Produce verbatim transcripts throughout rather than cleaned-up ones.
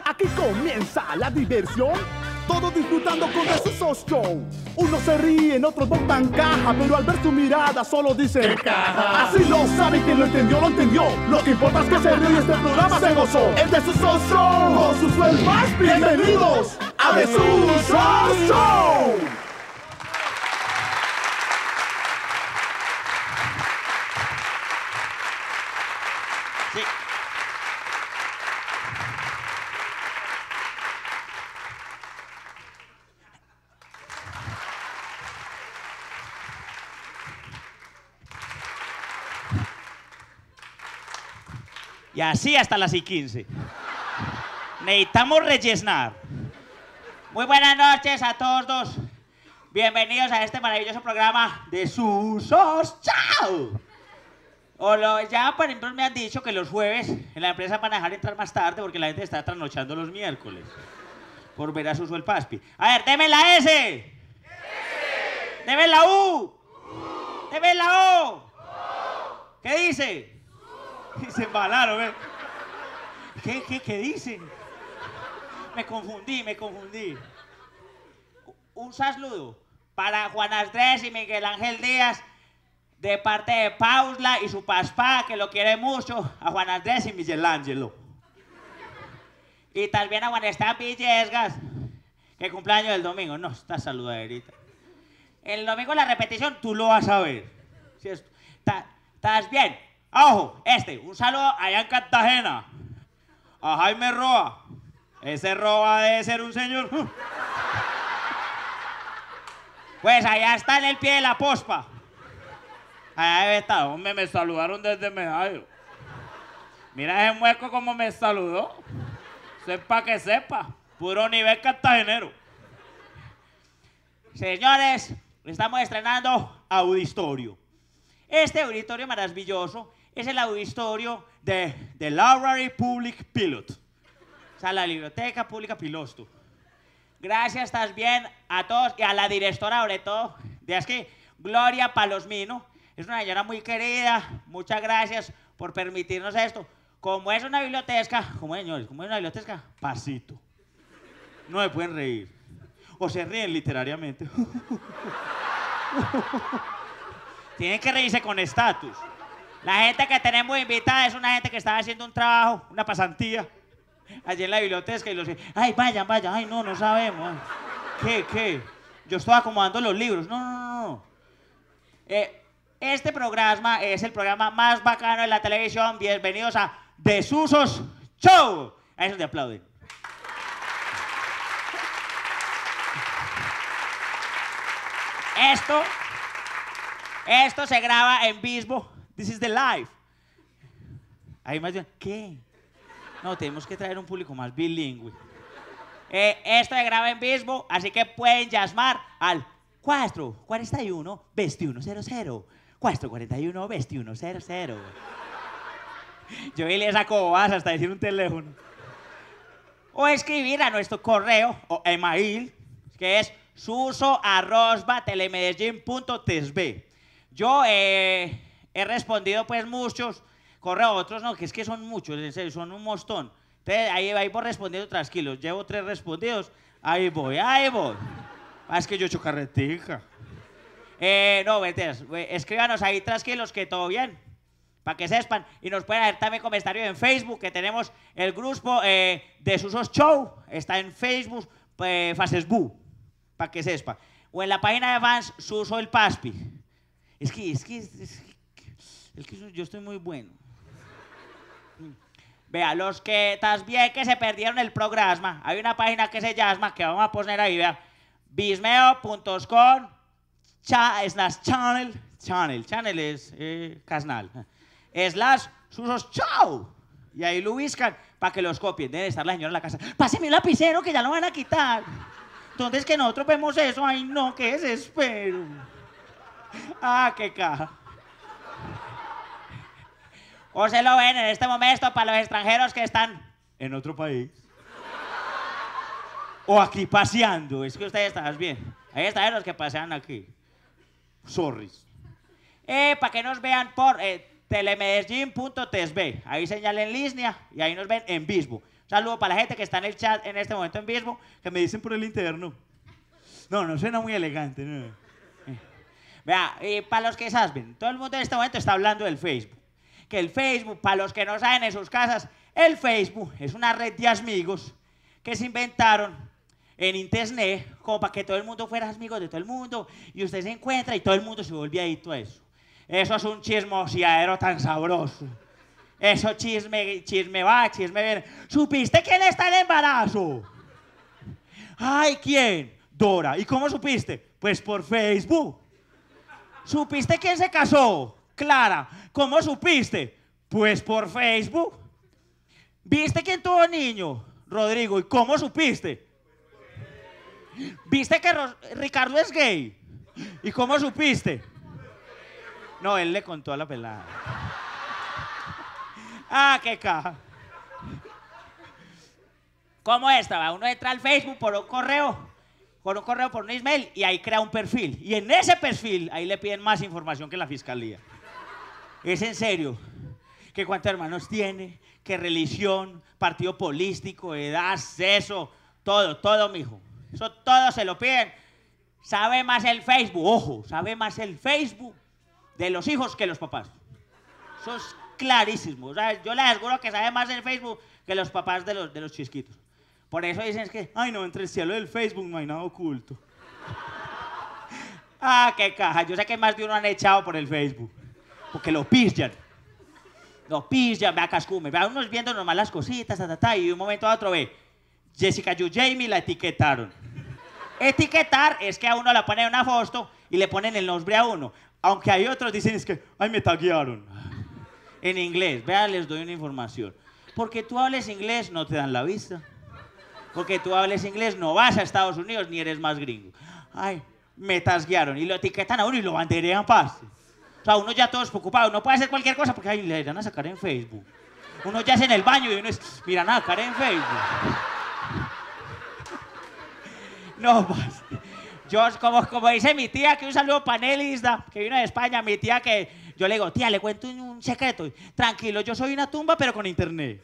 Aquí comienza la diversión. Todos disfrutando con The Susos Show. Unos se ríen, otros botan caja, pero al ver su mirada solo dicen ¡qué caja! Así lo sabe, quien lo entendió, lo entendió. Lo que importa es que se rió y este programa se gozó. El The Susos Show con sus el más. Bienvenidos a The Susos Show. Sí. Y así hasta las y quince. Necesitamos rellenar. Muy buenas noches a todos. Bienvenidos a este maravilloso programa de Susos Chao. O lo, ya, por ejemplo, me han dicho que los jueves en la empresa van a dejar entrar más tarde porque la gente está trasnochando los miércoles. Por ver a Suso el Paspi. A ver, deme la S. S. Deme la U. U. Deme la O. O. ¿Qué dice? Se embalaron, ¿eh? ¿Qué, qué, qué dicen? Me confundí, me confundí. Un saludo para Juan Andrés y Miguel Ángel Díaz, de parte de Paula y su paspa, que lo quiere mucho, a Juan Andrés y Miguel Ángelo. Y también a Juan Esteban Villesgas, que cumpleaños el domingo. No, está saludaderita. El domingo la repetición, tú lo vas a ver. ¿Sí? ¿Estás bien? Ojo, este, un saludo allá en Cartagena. A Jaime Roa. Ese Roa debe ser un señor. Pues allá está en el pie de la pospa. Allá debe estar. Hombre, me saludaron desde Medallo. Mira ese mueco como me saludó. Sepa que sepa. Puro nivel cartagenero. Señores, estamos estrenando auditorio. Este auditorio maravilloso es el auditorio de The Library Public Pilot. O sea, la Biblioteca Pública Piloto. Gracias también a todos y a la directora, sobre todo, de aquí, Gloria Palosmino. Es una señora muy querida. Muchas gracias por permitirnos esto. Como es una biblioteca, como señores, como es una biblioteca, pasito. No me pueden reír. O se ríen literariamente. Tienen que reírse con estatus. La gente que tenemos invitada es una gente que estaba haciendo un trabajo, una pasantía, allí en la biblioteca y los dice, ay, vayan, vayan, ay, no, no sabemos. ¿Qué, qué? Yo estoy acomodando los libros. No, no, no, no. Eh, este programa es el programa más bacano de la televisión. Bienvenidos a The Susos Show. A eso te aplauden. Esto... Esto se graba en vivo. This is the live. Ahí más bien, ¿qué? No, tenemos que traer un público más bilingüe. Eh, esto se graba en vivo, así que pueden llamar al cuatro cuarenta y uno, veintiuno cero cero. cuatro cuarenta y uno, veintiuno cero cero. Yo vi esa cobas hasta decir un teléfono. O escribir a nuestro correo o email, que es suso arroba telemedellín punto tsb. Yo eh, he respondido pues muchos correos, otros no, que es que son muchos, en serio, son un mostón. Entonces ahí, ahí voy respondiendo tranquilos. Llevo tres respondidos, ahí voy, ahí voy. Ah, es que yo he hecho carretica. Eh, no, mentiras, escríbanos ahí tranquilos que todo bien, para que sepan. Y nos pueden hacer también comentarios en Facebook, que tenemos el grupo eh, de Susos Show, está en Facebook, eh, Facebook, para que sepan. O en la página de fans, Suso el Paspi. Es que, es que, es que, es que yo estoy muy bueno. Vea, los que también que se perdieron el programa, hay una página que se llama, que vamos a poner ahí, vea, bismeo punto com slash channel, channel, channel es eh, canal, slash Susos Show. Y ahí lo buscan para que los copien. Debe estar la señora en la casa. Páseme un lapicero que ya lo van a quitar. Entonces que nosotros vemos eso, ay no, qué desespero. Ah, qué caja. O se lo ven en este momento para los extranjeros que están en otro país. O aquí paseando. Es que ustedes están bien. Hay extranjeros que pasean aquí. Sorry. Eh, para que nos vean por eh, telemedellín punto tsb. Ahí señalen línea y ahí nos ven en vivo. Un saludo para la gente que está en el chat en este momento en vivo, que me dicen por el interno. No, no suena muy elegante, no. Eh. Vea, y para los que saben, todo el mundo en este momento está hablando del Facebook. Que el Facebook, para los que no saben en sus casas, el Facebook es una red de amigos que se inventaron en internet como para que todo el mundo fuera amigo de todo el mundo y usted se encuentra y todo el mundo se vuelve adicto a eso. Eso es un chismoseadero tan sabroso. Eso chisme, chisme va, chisme viene. ¿Supiste quién está en embarazo? Ay, ¿quién? Dora. ¿Y cómo supiste? Pues por Facebook. ¿Supiste quién se casó? Clara. ¿Cómo supiste? Pues por Facebook. ¿Viste quién tuvo niño? Rodrigo. ¿Y cómo supiste? ¿Viste que Ro- Ricardo es gay? ¿Y cómo supiste? No, él le contó a la pelada. Ah, qué caja. ¿Cómo estaba? Uno entra al Facebook por un correo, por un correo, por un email, y ahí crea un perfil. Y en ese perfil, ahí le piden más información que la fiscalía. Es en serio. Que cuántos hermanos tiene, qué religión, partido político, edad, sexo, todo, todo, mijo. Eso todo se lo piden. Sabe más el Facebook, ojo, sabe más el Facebook de los hijos que los papás. Eso es clarísimo. O sea, yo le aseguro que sabe más el Facebook que los papás de los, de los chisquitos. Por eso dicen es que, ay no, entre el cielo del Facebook no hay nada oculto. Ah, qué caja. Yo sé que más de uno han echado por el Facebook. Porque lo pillan. Lo pillan, vea cascume. Vea unos viendo nomás las cositas, ta, ta, ta, y de un momento a otro ve, Jessica Yu Jamie la etiquetaron. Etiquetar es que a uno le ponen una foto y le ponen el nombre a uno. Aunque hay otros dicen es que, ay, me taguearon. En inglés, vean, les doy una información. Porque tú hables inglés, no te dan la vista. Porque tú hables inglés, no vas a Estados Unidos ni eres más gringo. Ay, me taguearon y lo etiquetan a uno y lo banderean pase. O sea, uno ya todo es preocupado, uno puede hacer cualquier cosa porque ay, le van a sacar en Facebook. Uno ya es en el baño y uno es, mira, nada, sacar en Facebook. No, pues. Yo, como, como dice mi tía, que un saludo panelista, que vino de España, mi tía que, yo le digo, tía, le cuento un, un secreto. Tranquilo, yo soy una tumba, pero con internet.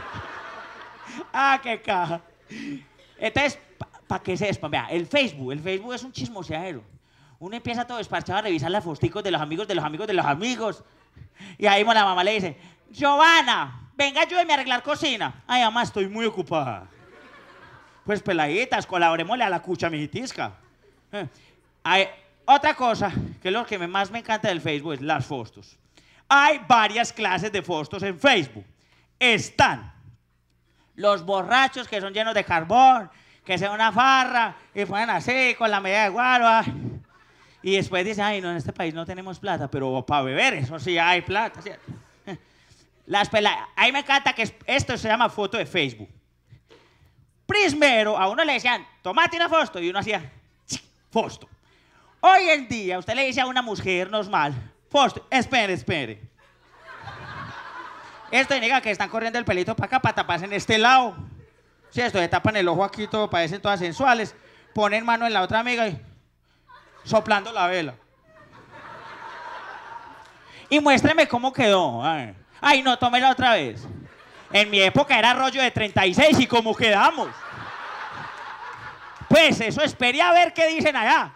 Ah, qué caja. Entonces, para pa que sepan, vea, el Facebook, el Facebook es un chismoseadero. Uno empieza todo desparchado a revisar las fosticos de los amigos, de los amigos, de los amigos. Y ahí la mamá le dice, Giovanna, venga, ayúdeme a arreglar cocina. Ay, mamá, estoy muy ocupada. Pues peladitas, colaborémosle a la cucha, mijitisca. Eh, hay otra cosa, que es lo que me, más me encanta del Facebook, es las fotos. Hay varias clases de fotos en Facebook. Están los borrachos que son llenos de carbón, que se una farra y ponen así con la medida de guaro. Y después dicen, ay, no, en este país no tenemos plata, pero para beber, eso sí hay plata. ¿Sí? Las peladas. A mí me encanta que esto se llama foto de Facebook. Primero, a uno le decían, tomate una foto, y uno hacía, foto. Hoy en día, usted le dice a una mujer normal, foto, espere, espere. Esto indica que están corriendo el pelito para acá, para taparse en este lado. Sí, esto, le tapan el ojo aquí, todo, parecen todas sensuales. Ponen mano en la otra amiga y soplando la vela. Y muéstreme cómo quedó. Ay, ay no, tómela otra vez. En mi época era rollo de treinta y seis y cómo quedamos. Pues eso, espere a ver qué dicen allá.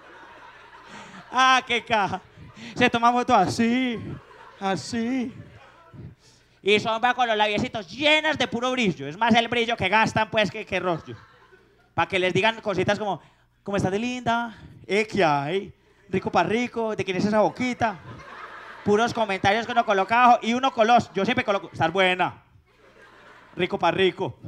Ah, qué caja. Se toma foto así, así. Y son va con los labiecitos llenas de puro brillo. Es más el brillo que gastan, pues, que, que rollo. Para que les digan cositas como, ¿cómo estás de linda? ¿Eh, qué hay? Rico para rico, ¿de quién es esa boquita? Puros comentarios que uno coloca abajo. Y uno coloca, yo siempre coloco, estar buena. Rico para rico.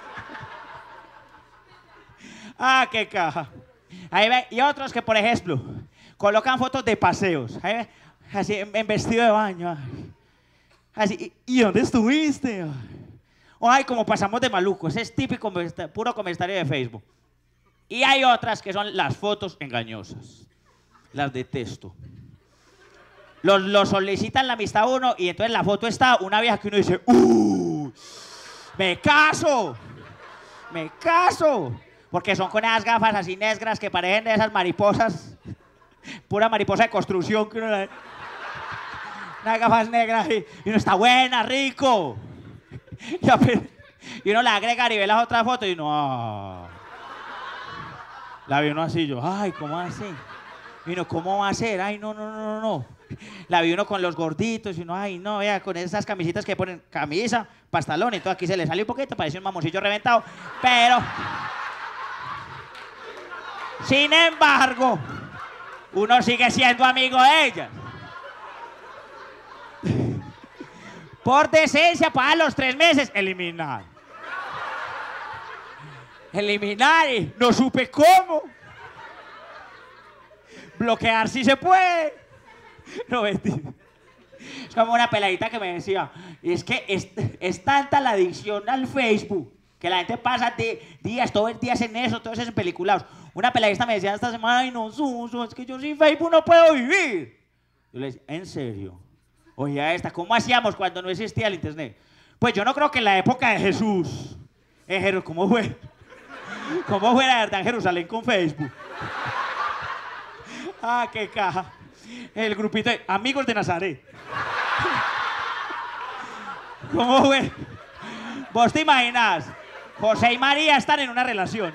Ah, qué caja. Ahí ve, y otros que, por ejemplo, colocan fotos de paseos. Ahí ve, así, en, en vestido de baño. Ay. Así, ¿y dónde estuviste? Ay, como pasamos de maluco. Ese es típico, puro comentario de Facebook. Y hay otras que son las fotos engañosas. Las detesto. Los, los solicitan la amistad a uno y entonces la foto está una vieja que uno dice, ¡uh! ¡Me caso! ¡Me caso! Porque son con esas gafas así negras que parecen de esas mariposas. Pura mariposa de construcción que uno la... Unas gafas negras y, y uno está buena, rico. Y apenas, Y uno la agrega y ve las otras fotos y no. Ah. La vi uno así, yo, ay, ¿cómo así? Y uno, ¿cómo va a ser? Ay, no, no, no, no, no. La vi uno con los gorditos y uno, ay, no, vea, con esas camisitas que ponen camisa, pantalón y todo. Aquí se le sale un poquito, parece un mamoncillo reventado. Pero, sin embargo, uno sigue siendo amigo de ellas. Por decencia, para los tres meses, eliminar. Eliminar y no supe cómo. Bloquear si se puede. No, mentira. Es como una peladita que me decía, es que es, es tanta la adicción al Facebook que la gente pasa de días, todo el día en eso, todos esos peliculados. Una peladita me decía esta semana, ay no, Suso, es que yo sin Facebook no puedo vivir. Yo le decía, ¿en serio? Oye, a esta, ¿cómo hacíamos cuando no existía el internet? Pues yo no creo que en la época de Jesús, eh, ¿cómo fue? ¿Cómo fue la verdad en Jerusalén con Facebook? Ah, qué caja. El grupito de amigos de Nazaret. ¿Cómo fue? ¿Vos te imaginas? José y María están en una relación.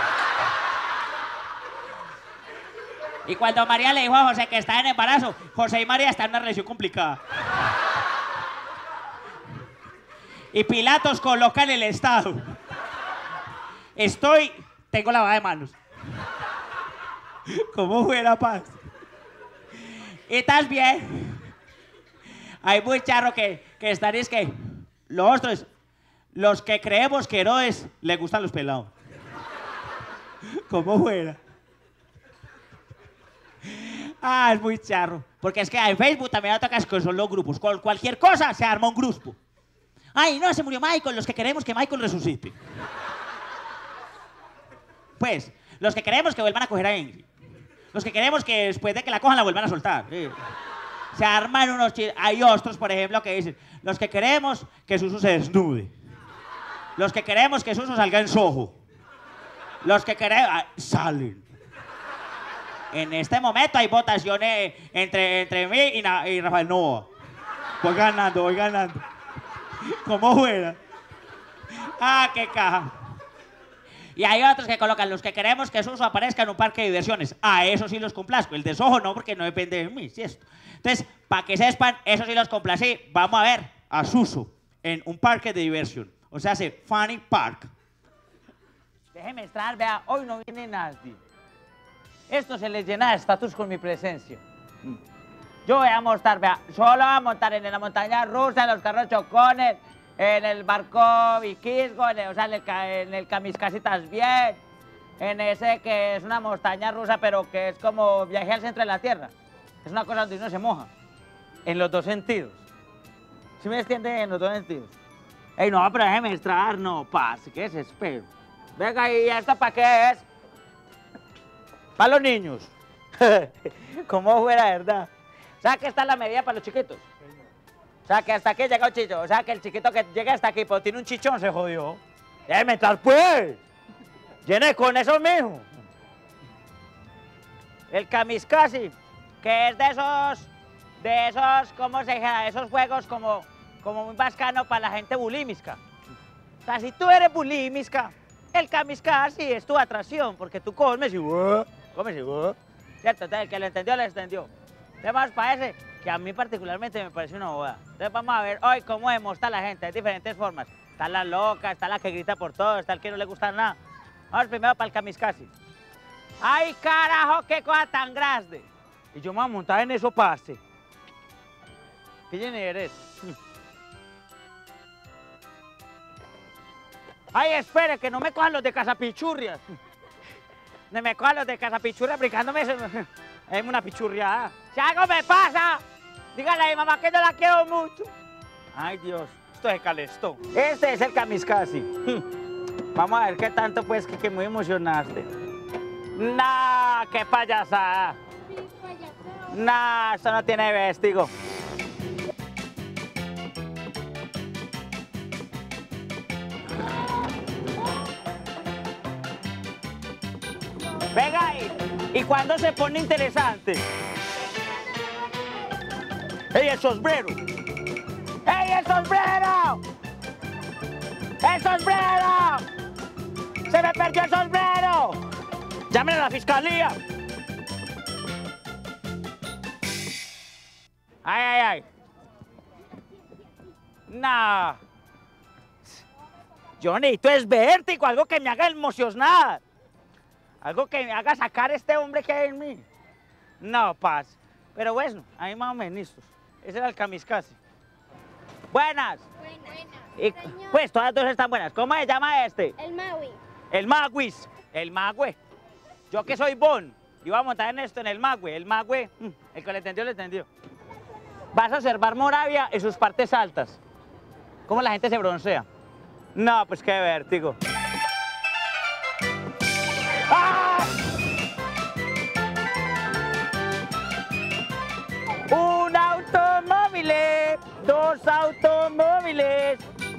Y cuando María le dijo a José que está en embarazo, José y María están en una relación complicada. Y Pilatos coloca en el estado. Estoy, tengo lavada de manos. ¿Cómo fue la paz? Y también hay muy charro que, que están, es que los otros, los que creemos que Herodes le gustan los pelados. ¿Cómo fuera? Ah, es muy charro. Porque es que en Facebook también atacas que son los grupos. Con cualquier cosa se arma un grupo. Ay, no, se murió Michael, los que queremos que Michael resucite. Pues, los que queremos que vuelvan a coger a Ingrid. Los que queremos que después de que la cojan la vuelvan a soltar. Sí. Se arman unos chistes. Hay otros, por ejemplo, que dicen, los que queremos que Suso se desnude. Los que queremos que Suso salga en Soho. Los que queremos... Ah, salen. En este momento hay votaciones entre, entre mí y, Na, y Rafael Novoa. Voy ganando, voy ganando. ¿Cómo fuera? Ah, qué caja. Y hay otros que colocan, los que queremos que Suso aparezca en un parque de diversiones. A eso sí los complazco. El de Soho no, porque no depende de mí, ¿cierto? Entonces, para que sepan, eso sí los complací. Vamos a ver a Suso en un parque de diversión. O sea, hace Funny Park. Déjeme entrar, vea, hoy no viene nadie. Esto se les llena de estatus con mi presencia. Yo voy a montar, vea, solo voy a montar en la montaña rusa, en los carros chocones, en el barco Vikisgo, en el, o sea, en el, en el Camiscasitas bien, en ese que es una montaña rusa, pero que es como viaje al centro de la Tierra. Es una cosa donde uno se moja, en los dos sentidos. ¿Sí me entiende? En los dos sentidos. Ey, no, pero déjeme entrar, no, pase, que desespero. Venga, ¿y esto para qué es? Para los niños. ¿Cómo fuera, verdad? O sea, que está la medida para los chiquitos. O sea, que hasta aquí llega un chicho. O sea, que el chiquito que llega hasta aquí, pero tiene un chichón, se jodió. Déjeme entrar, pues. Llene con eso mismo. El Camiscasi, que es de esos, de esos, ¿cómo se llama? Esos juegos como, como muy bacano para la gente bulímica. O sea, si tú eres bulímica, el Camiscasi es tu atracción, porque tú comes y uh, comes y uh. ¿Cierto? Entonces, el que lo entendió, lo entendió. Además, parece que a mí particularmente me parece una boda. Entonces vamos a ver hoy cómo demuestra la gente, de diferentes formas. Está la loca, está la que grita por todo, está el que no le gusta nada. Vamos primero para el Camiscasi. ¡Ay, carajo, qué cosa tan grande! Y yo me voy a montar en eso pase. ¿Quién eres? ¡Ay, espere, que no me cojan los de Casapichurrias! No me cojan los de Casapichurrias aplicándome eso. Es una pichurriada. Si algo me pasa, dígale a mi mamá que yo la quiero mucho. Ay, Dios, esto es calestón. Este es el Camiscasi. Vamos a ver qué tanto, pues, que, que muy emocionaste. Nah, qué payasada. Nah, esto no tiene vestigo. Venga ahí. ¿Y cuándo se pone interesante? ¡Ey, el sombrero! ¡Ey, el sombrero! ¡El sombrero! ¡Se me perdió el sombrero! ¡Llamen a la fiscalía! ¡Ay, ay, ay! No. Yo necesito es vértigo, algo que me haga emocionar. Algo que me haga sacar este hombre que hay en mí. No, paz. Pero bueno, ahí más o menos. Ese era el kamikaze. Buenas. Buenas. Y, pues todas dos están buenas. ¿Cómo se llama este? El Maui. El Maguis. El Magüe. Yo que soy Bon. Iba a montar en esto en el Magüe. El Magüe. El que le entendió, le entendió. Vas a observar Moravia en sus partes altas. Cómo la gente se broncea. No, pues qué vértigo. ¡Ah! Un automóvil, dos automóviles.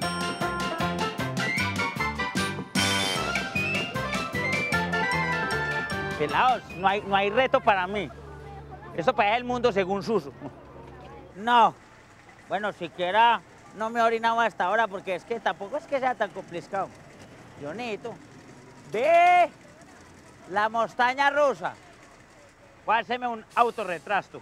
Pelados, no hay, no hay reto para mí. Eso para el mundo según Suso. No. Bueno, siquiera no me he orinado hasta ahora porque es que tampoco es que sea tan complicado. Yo necesito de la montaña rusa. Voy a hacerme un autorretrato.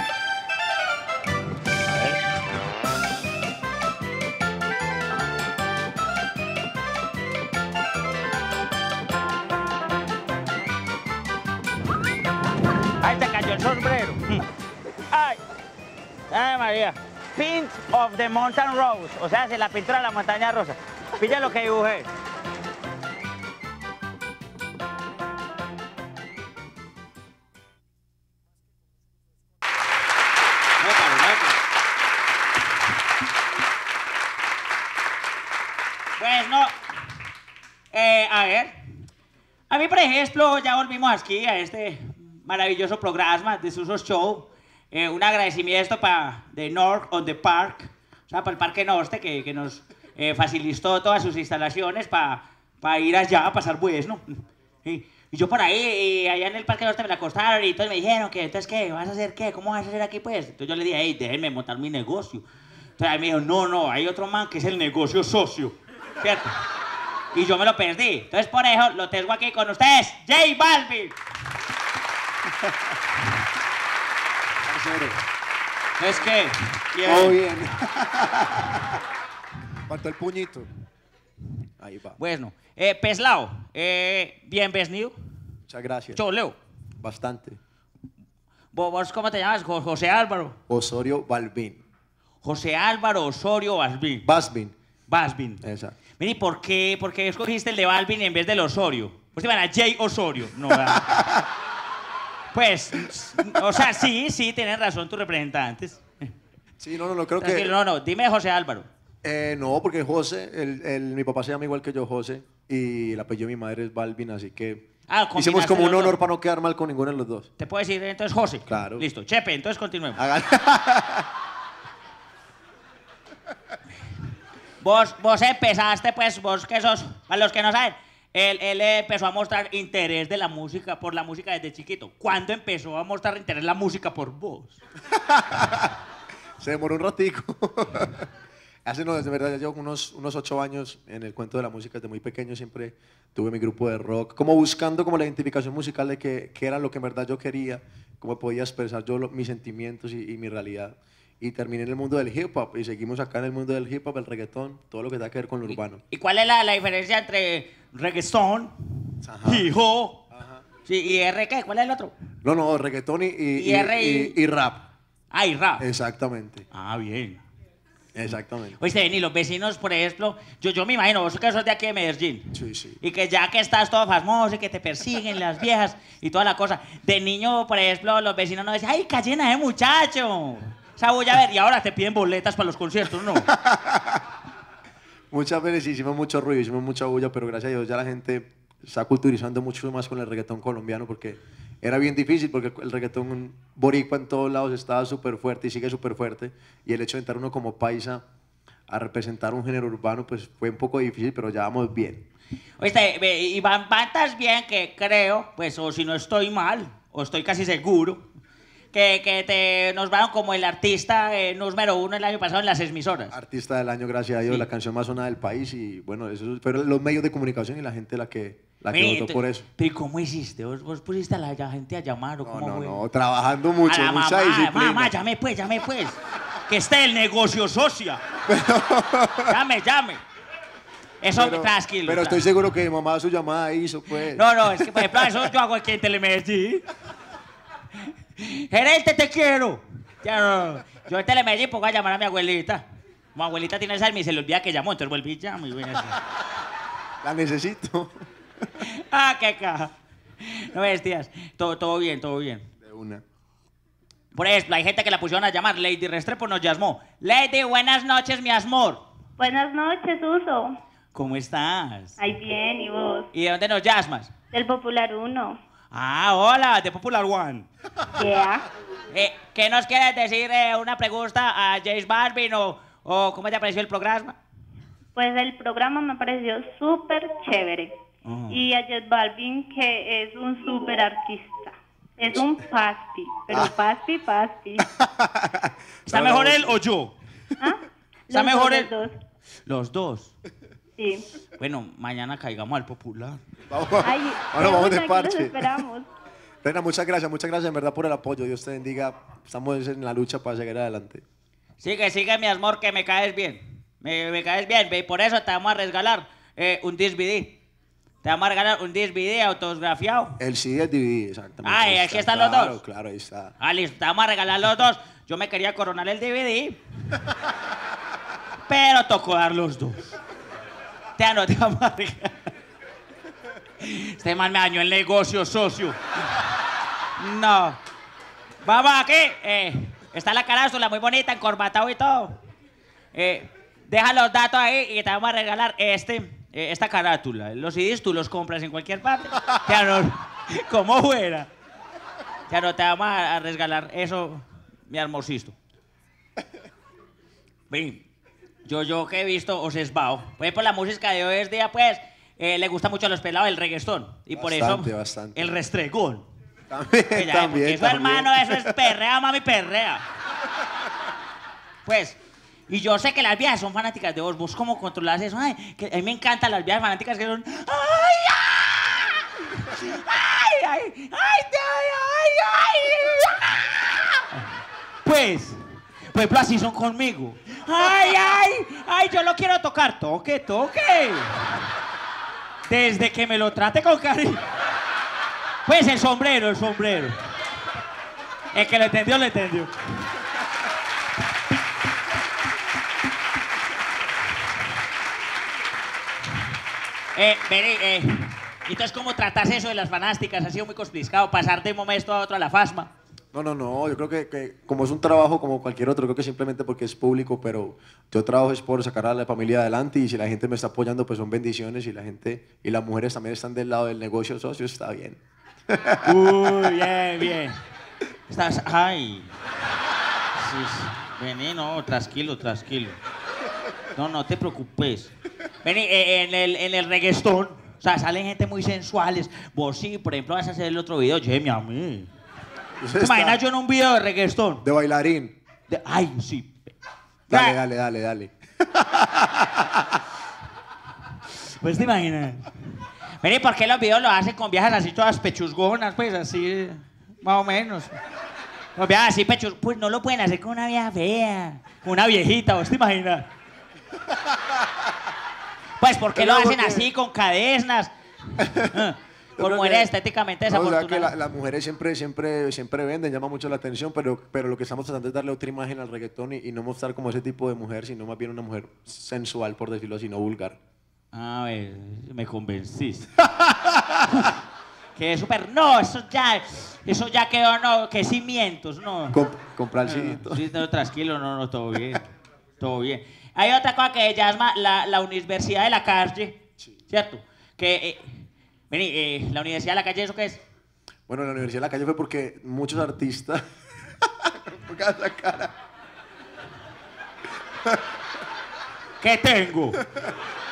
Ahí se cayó el sombrero. Ay, ay María. Paint of the Mountain Rose, o sea, si la pintura de la montaña rosa. Pilla lo que dibujé. Pues no. Eh, a ver. A mí, por ejemplo, ya volvimos aquí a este maravilloso programa de Suso Show. Eh, un agradecimiento para The North on the Park, o sea, para el Parque Norte, que, que nos eh, facilitó todas sus instalaciones para pa ir allá a pasar bueno. Y, y yo por ahí, eh, allá en el Parque Norte me la acostaron y todos me dijeron que, entonces, ¿qué? ¿Vas a hacer qué? ¿Cómo vas a hacer aquí, pues? Entonces yo le dije, hey, déjenme montar mi negocio. Entonces ahí me dijo, no, no, hay otro man que es el negocio socio, ¿cierto? Y yo me lo perdí. Entonces, por eso, lo tengo aquí con ustedes, J Balvin. Es que... Todo bien. Falta el puñito. Ahí va. Bueno, eh, Peslao, eh, bienvenido. Muchas gracias. Choleo. Bastante. ¿Vos, vos cómo te llamas? Jo- José Álvaro. Osorio Balvin. José Álvaro Osorio Basbin. Basvin. Basbin. Exacto. Mire, ¿por qué, ¿por qué escogiste el de Balvin en vez del Osorio? Pues te van a Jay Osorio. No, ¿verdad? Pues, o sea, sí, sí, tienen razón tus representantes. Sí, no, no, no creo que... Tranquilo, no, no, dime José Álvaro. Eh, no, porque José, el, el- mi papá se llama igual que yo, José, y el apellido de mi madre es Balvin, así que Ah, hicimos combinaste como un los honor dos. para no quedar mal con ninguno de los dos. ¿Te puedo decir entonces José? Claro. Listo, Chepe, entonces continuemos. Hágale. Vos, vos empezaste, pues, vos que sos, para los que no saben, él, él empezó a mostrar interés de la música, por la música desde chiquito. ¿Cuándo empezó a mostrar interés la música por vos? Se demoró un ratico. Hace, no, de verdad, ya llevo unos, unos ocho años en el cuento de la música. Desde muy pequeño siempre tuve mi grupo de rock, como buscando como la identificación musical de qué qué era lo que en verdad yo quería, cómo podía expresar yo lo- mis sentimientos y, y mi realidad. Y terminé en el mundo del hip hop y seguimos acá en el mundo del hip hop, el reggaetón, todo lo que tenga que ver con lo urbano. ¿Y cuál es la, la diferencia entre reggaetón, Ajá. hip hop, sí, y R qué? ¿Cuál es el otro? No, no, reggaetón y, y, Y R y- y- y rap. Ah, y rap. Exactamente, Ah, bien. exactamente. Oíste, ven, y los vecinos, por ejemplo, yo, yo me imagino, vos que sos de aquí de Medellín. Sí, sí. Y que ya que estás todo famoso y que te persiguen las viejas y toda la cosa. De niño, por ejemplo, los vecinos no decían, ¡ay, callena de muchacho! Esa bulla, a ver, y ahora te piden boletas para los conciertos, ¿no? Muchas veces hicimos mucho ruido, hicimos mucha bulla, pero gracias a Dios ya la gente está culturizando mucho más con el reggaetón colombiano porque era bien difícil porque el reggaetón boricua en todos lados estaba súper fuerte y sigue súper fuerte y el hecho de entrar uno como paisa a representar un género urbano pues fue un poco difícil, pero ya vamos bien. Oíste, ve, y van, van tan bien que creo, pues, o si no estoy mal, o estoy casi seguro, que, que te nombraron como el artista eh, número uno el año pasado en las emisoras. Artista del año, gracias a Dios, Sí. la canción más sonada del país y bueno, eso fueron los medios de comunicación y la gente la que, la que Vení, votó te- por eso. Pero ¿cómo hiciste? ¿Vos, vos pusiste a la gente a llamar o No, cómo no, fue? no, trabajando mucho, a la mucha mamá, disciplina. mamá, llame pues, llame pues. Que esté el negocio socia. llame, llame. Eso, pero, tranquilo. pero estoy tranquilo. seguro que mamá su llamada hizo, pues. No, no, es que por ejemplo, eso yo hago aquí en Telemedellín. Gerente, te quiero. Ya no, yo en Telemedellín pongo a llamar a mi abuelita. Mi abuelita tiene Alzheimer y se le olvida que llamó, entonces vuelve y llama y bueno, así. La necesito. Ah, qué caja. No bestías. Todo, todo bien, todo bien. De una. Por ejemplo, hay gente que la pusieron a llamar. Lady Restrepo nos llamó. Lady, buenas noches, mi amor. Buenas noches, Uso. ¿Cómo estás? Ay, bien, ¿y vos? ¿Y de dónde nos llamas? Del Popular uno. Ah, hola, de Popular One. Yeah. Eh, ¿Qué nos quieres decir? Eh, ¿Una pregunta a James Balvin o, o cómo te pareció el programa? Pues el programa me pareció súper chévere. Oh. Y a Jet Balvin, que es un súper artista. Es un paspi, pero paspi, paspi. ¿Está No, mejor no, él o yo? ¿Ah? Está Los mejor dos, el- los dos. Los dos. Sí. Bueno, mañana caigamos al Popular. Vamos, Ay, bueno, vamos de aquí parche. los esperamos. Reina, muchas gracias, muchas gracias en verdad por el apoyo. Dios te bendiga. Estamos en la lucha para seguir adelante. Sigue, sigue, mi amor, que me caes bien. Me, me caes bien, ve, y por eso te vamos a regalar eh, un disc V D. Te vamos a regalar un disc V D autografiado. El C D y el D V D, exactamente. Ah, Ahí ¿y aquí está, están los claro, dos? Claro, ahí está. Ah, listo, te vamos a regalar los dos. Yo me quería coronar el D V D, pero tocó dar los dos. Te no te vamos a regalar. Este man me dañó el negocio, socio. No. Vamos aquí. Eh, está la carátula muy bonita, encorbatado y todo. Eh, deja los datos ahí y te vamos a regalar este, eh, esta carátula. Los C Ds tú los compras en cualquier parte. Ya no, como fuera. Ya no te vamos a, a regalar eso, mi hermosito. Ven, yo, yo que he visto os esbao. Pues por la música de hoy es día, pues, eh, le gusta mucho a los pelados el reggaetón. Y por Bastante, eso, bastante. el restregón. También, Pues ya, también, porque eso, también. hermano, eso es perrea, mami, perrea. Pues, y yo sé que las viejas son fanáticas de vos. ¿Vos cómo controlás eso? Ay, que a mí me encantan las viejas fanáticas que son... ¡Ay, ay! ¡Ay, ay! ¡Ay, ay, ay, ay! Pues, por ejemplo, así son conmigo. ¡Ay, ay! ¡Ay, yo lo quiero tocar! ¡Toque, toque! Desde que me lo trate con cariño. Pues el sombrero, el sombrero. El que lo entendió, lo entendió. Eh, vení, eh, entonces, ¿cómo tratas eso de las fanásticas? Ha sido muy complicado pasar de un momento a otro a la fasma. No, no, no, yo creo que, que como es un trabajo como cualquier otro, creo que simplemente porque es público, pero yo trabajo es por sacar a la familia adelante y si la gente me está apoyando, pues son bendiciones y la gente y las mujeres también están del lado del negocio socio, está bien. Uy, bien, bien. Estás, ay. Sí, sí. Vení, no, tranquilo, tranquilo. No, no te preocupes. Vení, eh, en el, en el reggaetón, o sea, salen gente muy sensuales. Vos sí, por ejemplo, vas a hacer el otro video, Jamie, a mí. Eso ¿Te está imaginas yo en un video de reggaetón? de bailarín. De- ay, sí. Dale, Ah, dale, dale, dale. Pues te imaginas. Vení, ¿por qué los videos los hacen con viejas así todas pechuzgonas? Pues así, más o menos. Los viejas así pechuz... Pues no lo pueden hacer con una vieja fea. Con una viejita, ¿vos te imaginas? Pues, ¿por qué Pero lo hacen porque- así, con cadenas? Ah, Yo Por creo mujeres que- estéticamente No, o sea, que desafortunadas. la- las mujeres siempre, siempre, siempre venden, llama mucho la atención, pero, pero lo que estamos tratando es darle otra imagen al reggaetón y, y no mostrar como ese tipo de mujer, sino más bien una mujer sensual, por decirlo así, no vulgar. A ver, me convenciste. Que súper... No, eso ya... Eso ya quedó, no, que cimientos, no. Com- comprar el C D. Sí, no, tranquilo, no, no, todo bien. Todo bien. Hay otra cosa que llama la, la Universidad de la Calle, ¿cierto? Que, eh, vení, eh, la Universidad de la Calle, ¿eso qué es? Bueno, la Universidad de la Calle fue porque muchos artistas... Pongan esa cara. ¿Qué tengo?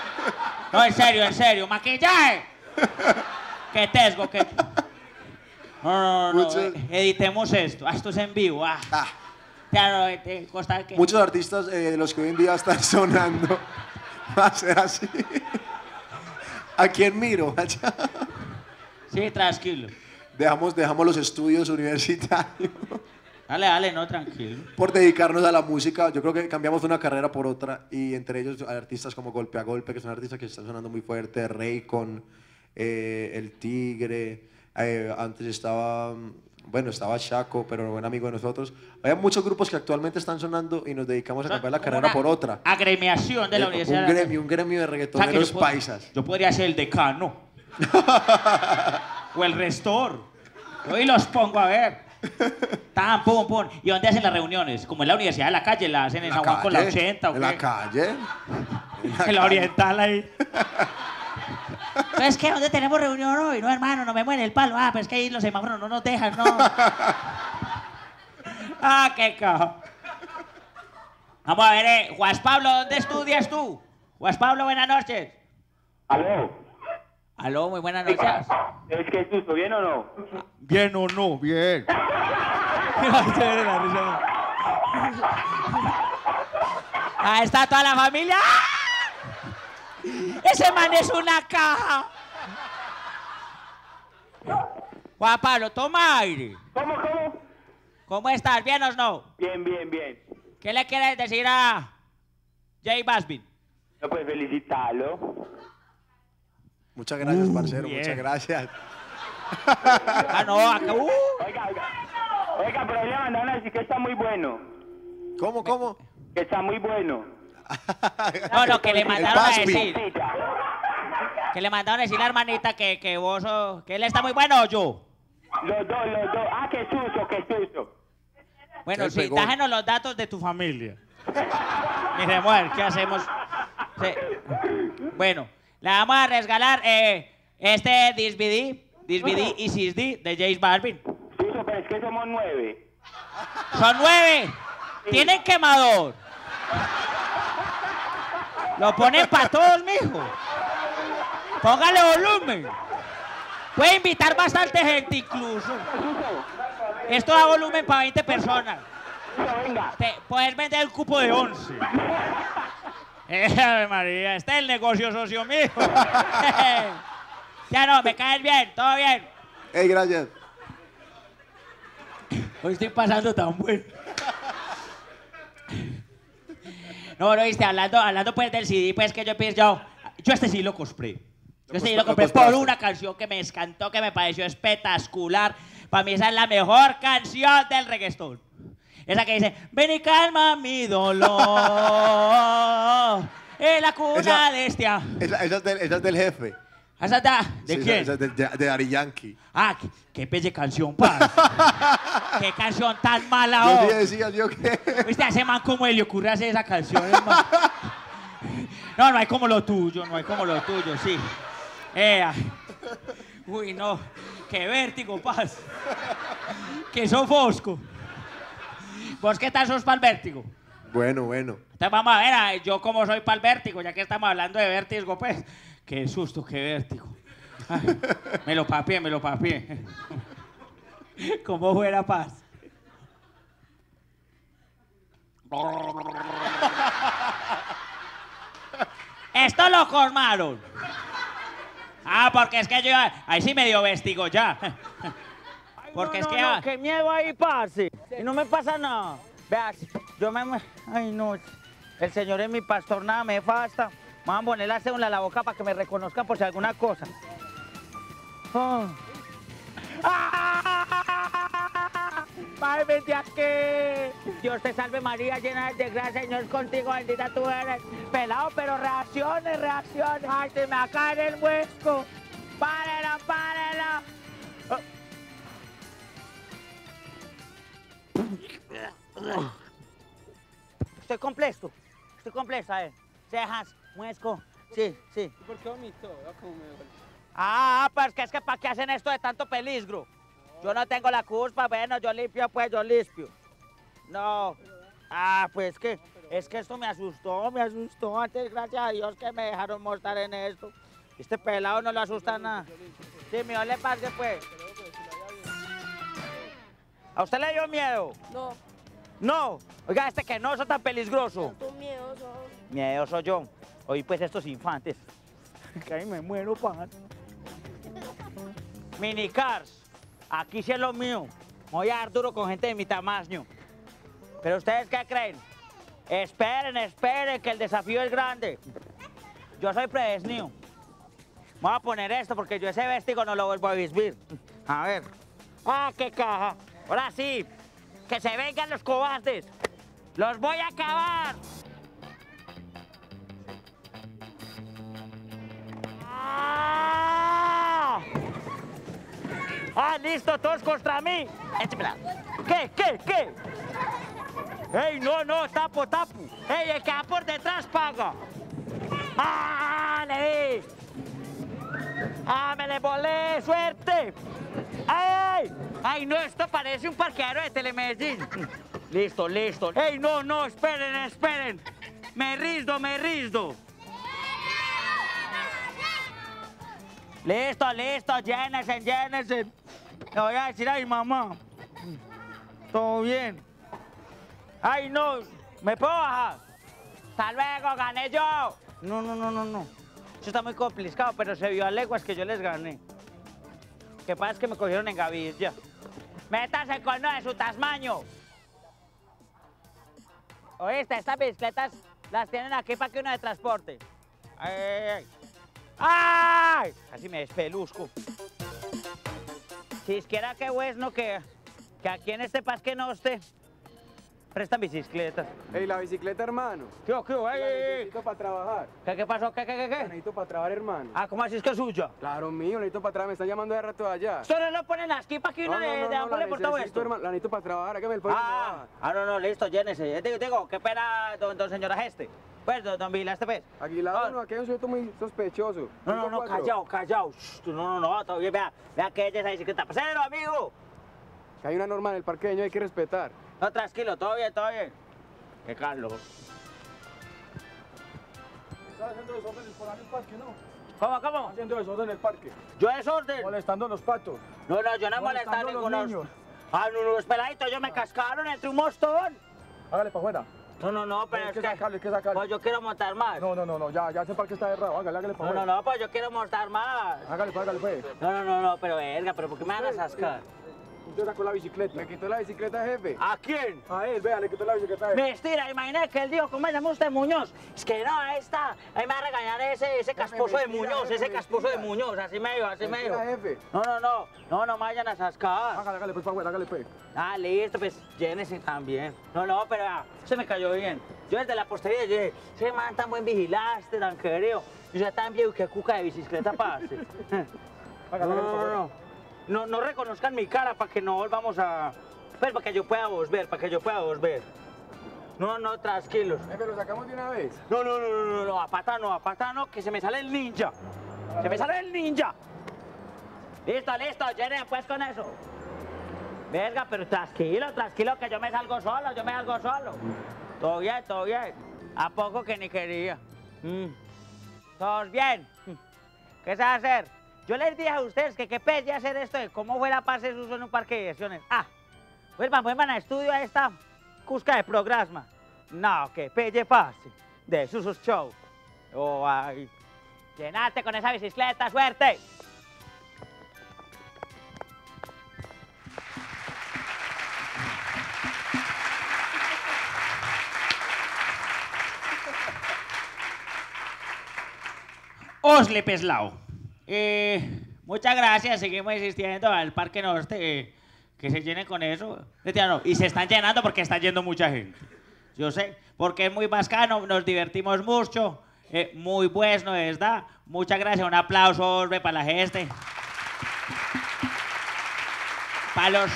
No, en serio, en serio, maquillaje. ¿Qué tengo? ¿Qué? No, no, no, Muchos- no, editemos esto. Ah, esto es en vivo. Ah. Ah, Claro, eh, te consta que... muchos artistas eh, de los que hoy en día están sonando va a ser así. ¿A quién miro? Allá. Sí, tranquilo. Dejamos, dejamos los estudios universitarios Dale, dale, no, tranquilo. por dedicarnos a la música. Yo creo que cambiamos una carrera por otra y entre ellos hay artistas como Golpe a Golpe, que son artistas que están sonando muy fuerte, Raycon, eh, El Tigre, eh, antes estaba, bueno, estaba Shaco, pero buen amigo de nosotros. Hay muchos grupos que actualmente están sonando y nos dedicamos a cambiar la Como carrera una por otra. Agremiación de la Eh, universidad. un gremio, un gremio de O sea, que reggaetoneros yo puedo- paisas. Yo podría ser el decano. O el restor. Yo y los pongo a ver. Tan, pum, pum. ¿Y dónde hacen las reuniones? Como en la universidad de la calle, la hacen en En San la Juan con la calle, ochenta, ¿o en la qué? calle. En En la oriental ahí. Pero es que ¿dónde tenemos reunión hoy? No, hermano, no me muere el palo. Ah, pero es que ahí los semáforos no nos dejan, no. Ah, qué caja. Vamos a ver, eh. Juan Pablo, ¿dónde estudias tú? Juan Pablo, buenas noches. Aló. Aló, muy buenas noches. ¿Es que es susto? ¿Bien o no? Bien o no, bien. Ahí está toda la familia. ¡Ah! Ese man es una caja. Juan Pablo, toma aire. ¿Cómo, cómo? ¿Cómo estás? ¿Bien o no? Bien, bien, bien. ¿Qué le quieres decir a J Balvin? No, pues felicitarlo. Muchas gracias, Uh, parcero, bien. muchas gracias. Ah, no, acá. Uh. Oiga, oiga. Oiga, pero le mandaron a decir que está muy bueno. ¿Cómo, cómo? Que está muy bueno. No, no, que le mandaron a Baspi. decir. Sí, ya. Que le mandaron a decir la hermanita que, que vos, oh, que él está muy bueno o yo. Los dos, los dos. Ah, qué susto, qué susto. Bueno, Qué sí, pegón. dájenos los datos de tu familia. Miremos a ver qué hacemos. Sí. Bueno, le vamos a regalar eh, este Disbidi, Disbidi y Sisdi de J Balvin. Susto, pero es que somos nueve. Son nueve. Tienen quemador. Lo ponen para todos, mijo. Póngale volumen. Puede invitar bastante gente incluso. Esto da volumen para veinte personas. Susto, venga. Te, puedes vender el cupo de once. Eh, Ave María, este es el negocio socio mío. Ya no, me caes bien, todo bien. Hey, gracias. Hoy estoy pasando tan bueno. No, no, viste, hablando, hablando pues del C D, pues que yo pienso, yo, yo este sí lo compré. Yo este sí lo Lo compré por compraste. una canción que me encantó, que me pareció espectacular. Para mí esa es la mejor canción del reggaetón. Esa que dice, ven y calma mi dolor en la cuna Esa- de este amor. Esa, esa es del, esa es del jefe. ¿Esa está? ¿De Sí, quién? Esa, esa es de, de, de Daddy Yankee. Ah, qué, qué pelle canción, pa. Qué canción tan mala, Yo oh. sí decía, yo qué. ¿Viste a ese man como él le ocurre hacer esa canción, hermano? No, no hay como lo tuyo, no hay como lo tuyo, sí. Eh, ah. Uy, no. Qué vértigo, paz. Que sofosco. ¿Vos qué tal sos para el vértigo? Bueno, bueno. Entonces vamos a ver, ah, yo como soy para el vértigo, ya que estamos hablando de vértigo, pues. Qué susto, qué vértigo. Ay, me lo papié, me lo papié. ¿Cómo fuera paz? Esto lo colmaron. Ah, porque es que yo ahí sí me dio vértigo ya. Porque no, es que no, ah, no, qué miedo ahí, parce. Y no me pasa nada. Vea, yo me... mue- Ay, no. El Señor es mi pastor, nada me basta. Me van a poner la cédula en la boca para que me reconozcan por si alguna cosa. Oh. ¡Ah! ¡Ay, vente aquí! Dios te salve María, llena de gracia, Señor es contigo, bendita tú eres. Pelado, pero reacciones, reacciones. ¡Ay, se me va a caer el huesco! ¡Párelo, párelo! Estoy completo, estoy completo, a ver. Cejas, muesco, sí, sí. ¿Por qué vomitó? ¿Cómo me duele? Ah, pues que es que para qué hacen esto de tanto peligro. Yo no tengo la culpa, bueno, yo limpio, pues yo limpio. No. Ah, pues que, es que esto me asustó, me asustó. Antes, gracias a Dios que me dejaron mostrar en esto. Este pelado no lo asusta nada. Sí, mi le parce, pues. ¿A usted le dio miedo? No, No. Oiga, este que no, eso tan peligroso. tú miedoso. Miedoso yo. Oí pues estos infantes. Que ahí me muero, pan. Minicars. Aquí sí es lo mío. Voy a dar duro con gente de mi tamaño. ¿Pero ustedes qué creen? Esperen, esperen, que el desafío es grande. Yo soy predesnido. Voy a poner esto porque yo ese vestido no lo vuelvo a vestir. A ver. ¡Ah, qué caja! Ahora sí. Que se vengan los cobardes. ¡Los voy a acabar! ¡Ah! ¡Ah, listo! ¡Todos contra mí! Échemela. ¿Qué? ¿Qué? ¿Qué? ¡Ey, no, no! ¡Tapo, tapo! ¡Ey, el que va por detrás paga! ¡Ah, le di! ¡Ah, me le volé! ¡Suerte! ¡Ay! ¡Ay, no! Esto parece un parqueadero de Telemedellín. Listo, listo. ¡Ey, no, no! ¡Esperen, esperen! ¡Me risdo, me risdo! Listo, listo. Llénense, llénense. Le voy a decir a mi mamá. Todo bien. ¡Ay, no! ¿Me puedo bajar? ¡Hasta luego! ¡Gané yo! No, no, no, no, no. Eso está muy complicado, pero se vio a leguas que yo les gané. Lo que pasa es que me cogieron en gavilla. ¡Métase con uno de su tamaño! Oíste, estas bicicletas las tienen aquí para que uno de transporte. ¡Ay, ay, ay! ¡Ay! Casi me despeluzco. Si quiera que bueno que, que aquí en este parque no esté. Prestan bicicletas. Ey, la bicicleta, hermano. ¿Qué, qué, La ey, ey, ey? necesito para trabajar. ¿Qué, qué pasó? ¿Qué, qué, qué, La qué? necesito para trabajar, hermano. Ah, ¿cómo así es que es suya? Claro, mío, la necesito para trabajar. Me están llamando de rato de allá. Esto no lo ponen aquí para que uno No, no, le no, de no, ambule la por todo necesito, esto. hermano. La necesito para trabajar. Hágame el favor. Ah, ah, no, no, listo, llénese. Eh, Digo, digo, qué pena, don, don señora Geste. Pues, don, don Vilaste, pues. Aguilar, Ah. uno, aquí hay un sujeto muy sospechoso. No, no, no, Cinco, cuatro. callado, callado. Shh, no, no, no, todo bien, vea, vea que ella esa bicicleta. ¡Pasero, amigo! Que hay una norma en el parqueño, hay que respetar. No, tranquilo, todo bien, todo bien. Qué calor. Estás haciendo desorden por ahí en el parque, ¿no? ¿Cómo, cómo? Haciendo desorden en el parque. ¿Yo desorden? Molestando a los patos. No, no, yo no he molestado a Molestando a los ninguno. niños. Ah, no, no, los peladitos, yo me cascaron entre un mostón. Hágale para afuera. No, no, no, pero Hay es que que... sacarlo, hay que sacarlo. Pues yo quiero montar más. No, no, no, no, ya, ya ese parque está cerrado. Hágale, hágale para No, no, afuera. no, pues yo quiero montar más. Hágale, pues, hágale, pues. No, no, no, no, pero verga, pero ¿por qué me van a sascar? Usted sacó la bicicleta. Me quitó la bicicleta, jefe. ¿A quién? A él, vea, le quitó la bicicleta a él. Mentira, imaginé que él dijo, ¿cómo se llama usted, Muñoz? Es que no, ahí está. Ahí me va a regañar ese, ese casposo de mentira, Muñoz, jefe, ese casposo de mentira. Muñoz. Así me dijo, así me dijo. Mentira, jefe. No, no, no, no, no me vayan a sascar. Hágale, hágale, pues, para afuera, hágale, pues. Ah, listo, pues llénese también. No, no, pero ah, se me cayó bien. Yo desde la postería dije, ese man tan buen vigilaste, tan querido. Y ya tan viejo que cuca de bicicleta pase. No, Hágale, hágale, no, para afuera. no. No, no reconozcan mi cara para que no volvamos a... Pues para que yo pueda vos ver, para que yo pueda vos ver. No, no, tranquilos. Jefe, ¿lo sacamos de una vez? No, no, no, no, no, no, a pata no, a pata no, que se me sale el ninja. Se me sale el ninja. Listo, listo, llenen pues con eso. Verga, pero tranquilo, tranquilo, que yo me salgo solo, yo me salgo solo. Todo bien, todo bien. ¿A poco que ni quería? Mm. ¿Todos bien? ¿Qué se va a hacer? Yo les dije a ustedes que qué pelle hacer esto de cómo fue la paz eso en un parque de diversiones. Ah, vuelvan, vuelvan a estudio a esta cusca de programa. No, que pelle pase de sus show. Oh, ay. Llenate con esa bicicleta, suerte. Osle Peslao. Eh, muchas gracias, seguimos insistiendo al Parque Norte, eh, que se llene con eso. No, y se están llenando porque está yendo mucha gente. Yo sé, porque es muy bacano, nos divertimos mucho, eh, muy bueno, ¿verdad? Muchas gracias, un aplauso, Osle, para la gente. Para los...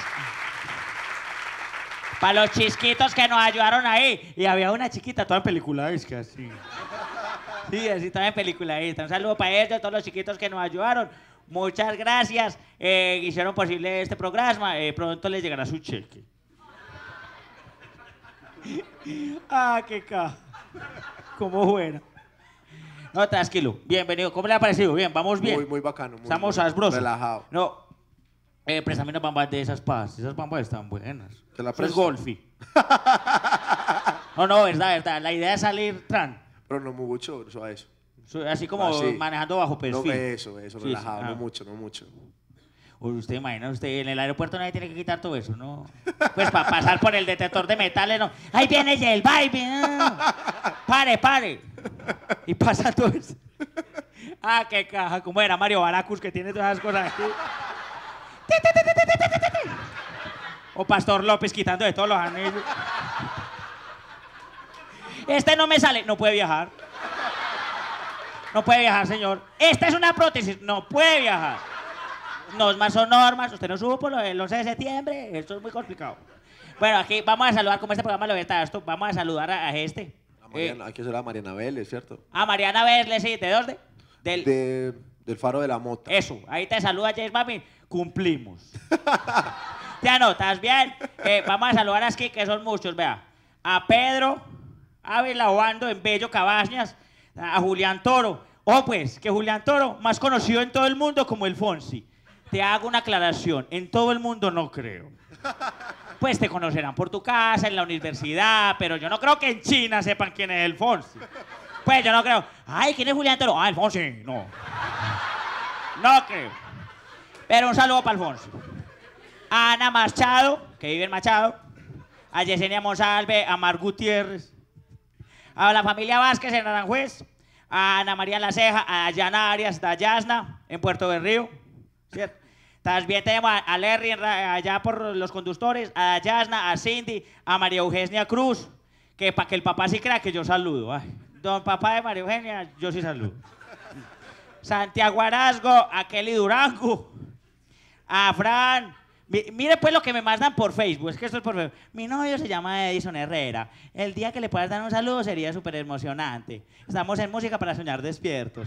Para los chisquitos que nos ayudaron ahí. Y había una chiquita toda en película, es que así. Sí, así toda en película. Un saludo para ellos, todos los chiquitos que nos ayudaron. Muchas gracias. Eh, hicieron posible este programa. Eh, pronto les llegará su cheque. Ah, qué ca. ¿Cómo fuera? No, tranquilo. Bienvenido. ¿Cómo le ha parecido? Bien, vamos bien. Muy, muy bacano. Muy, Estamos muy asbrosos. relajado. No. Eh, préstame unas bambas de esas paz. Esas bambas están buenas. Te la Eso es presto. golfi. No, no, verdad, verdad. La idea es salir tran. Pero no mucho, eso a eso. Su- Así como Así. manejando bajo No, perfil. eso, eso, Sí, relajado, sí, ah. no mucho, no mucho. Uy, usted imagina, usted en el aeropuerto nadie tiene que quitar todo eso, ¿no? Pues para pasar por el detector de metales, no. Ahí viene el baby. No. Pare, pare. Y pasa todo eso. Ah, qué caja. ¿Cómo era Mario Baracus que tiene todas esas cosas aquí? O Pastor López quitando de todos los anillos. Este no me sale. No puede viajar. No puede viajar, señor. Esta es una prótesis. No puede viajar. Normas son normas. Usted no supo lo del once de septiembre. Esto es muy complicado. Bueno, aquí vamos a saludar, como este programa lo ve esto, vamos a saludar a, a este. A Mariana, hay que hacer a Mariana Vélez, ¿cierto? A Mariana Vélez, sí. ¿De dónde? Del... De, del Faro de la Mota. Eso, ahí te saluda James Mami. Cumplimos. ¿Te anotas bien? Eh, vamos a saludar aquí, que son muchos, vea. A Pedro Ávila Obando en Bello Cabañas. A Julián Toro. Oh, pues, que Julián Toro, más conocido en todo el mundo como el Fonsi. Te hago una aclaración. En todo el mundo no creo. Pues te conocerán por tu casa, en la universidad, pero yo no creo que en China sepan quién es el Fonsi. Pues yo no creo. Ay, ¿quién es Julián Toro? Ah, el Fonsi. No. No creo. Pero un saludo para el Fonsi. A Ana Machado, que vive en Machado. A Yesenia Monsalve, a Mar Gutiérrez. A la familia Vázquez en Aranjuez. A Ana María La Ceja, a Dayana Arias Dayasna en Puerto del Río. ¿Cierto? También tenemos a, a Larry en Ra- allá por los conductores, a Dayasna, a Cindy, a María Eugenia Cruz, que para que el papá sí crea que yo saludo. Ay, don papá de María Eugenia, yo sí saludo. Santiago Arazgo, a Kelly Durango, a Fran. Mi- Mire pues lo que me mandan por Facebook, es que esto es por Facebook. Mi novio se llama Edison Herrera. El día que le puedas dar un saludo sería súper emocionante. Estamos en Música para Soñar Despiertos.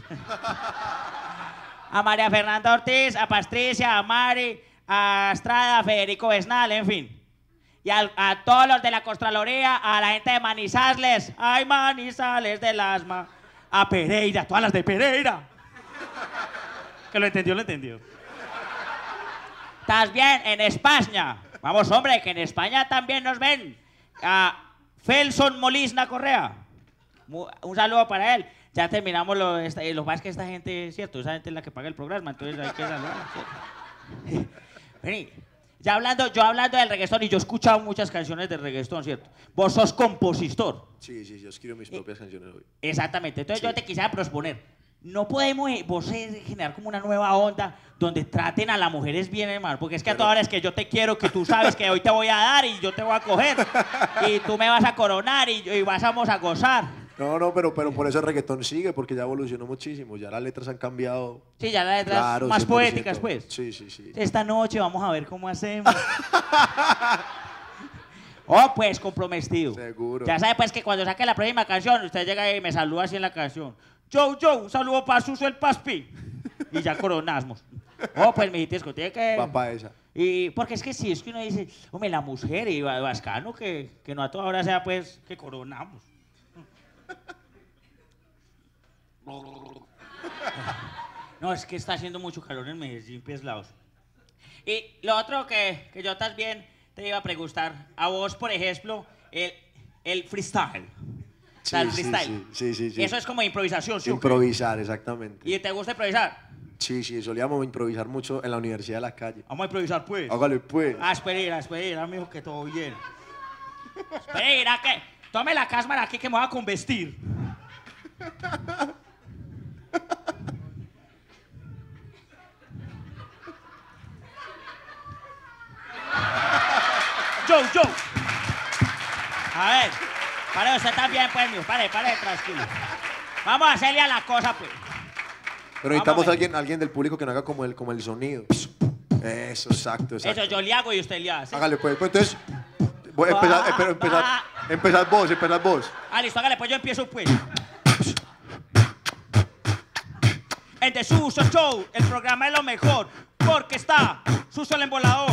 A María Fernanda Ortiz, a Patricia, a Mari, a Estrada, a Federico Besnal, en fin. Y al- a, todos los de la Contraloría, a la gente de Manizales, ay Manizales del asma, a Pereira, todas las de Pereira. Que lo entendió, lo entendió. ¿Estás bien? En España. Vamos, hombre, que en España también nos ven. A Felson Molina Correa. Mu- Un saludo para él. Ya terminamos lo, esta- lo más que esta gente, ¿cierto? Esa gente es la que paga el programa, entonces hay que saludar, ¿cierto? Vení, ya hablando, yo hablando del reggaetón, y yo he escuchado muchas canciones de reggaetón, ¿cierto? Vos sos compositor. Sí, sí, yo escribo mis propias canciones hoy. Exactamente. Entonces Sí. yo te quisiera proponer, no podemos eh, vos eh, generar como una nueva onda donde traten a las mujeres bien, hermano, porque es que a todas horas es que yo te quiero, que tú sabes que hoy te voy a dar y yo te voy a coger y tú me vas a coronar y, y vas vamos a gozar. No, no, pero, pero por eso el reggaetón sigue, porque ya evolucionó muchísimo. Ya las letras han cambiado. Sí, ya las letras Claro, más cien por ciento. poéticas, pues. Sí, sí, sí. Esta noche vamos a ver cómo hacemos. Oh, pues, comprometido. Seguro. Ya sabe, pues, que cuando saque la próxima canción, usted llega y me saluda así en la canción. Joe, Joe, un saludo para Suso el Paspi. Y ya coronamos. Oh, pues, mi disco tiene que... Va pa' esa. Y porque es que sí, es que uno dice, hombre, la mujer y va- Vascano, que, que no a toda hora sea, pues, que coronamos. No, es que está haciendo mucho calor en Medellín, pies lados. Y lo otro que, que yo también te iba a preguntar, a vos, por ejemplo, el, el freestyle. O sea, el Sí, sí, freestyle. sí, sí, sí, sí. Eso es como improvisación, ¿sí o qué? Improvisar, exactamente. ¿Y te gusta improvisar? Sí, sí, solíamos improvisar mucho en la Universidad de la Calle. Vamos a improvisar, pues. Hágale, pues. Ah, espera, espera, amigo, que todo bien. Espera, que tome la cámara aquí que me voy a convestir. Joe, Joe. A ver, pare usted también, pues, mijo. Pare, pare, tranquilo. Vamos a hacerle a la cosa, pues. Pero necesitamos Vamos a ver. alguien, alguien del público que no haga como el, como el sonido. Eso, exacto, exacto. Eso yo le hago y usted le hace. Hágale, pues. Pues entonces, voy a empezar, Va, espera, empezar, va. empezar vos, empezar vos. Ah, listo, hágale, pues yo empiezo, pues. En The Suso Show, el programa es lo mejor, porque está Suso el embolador.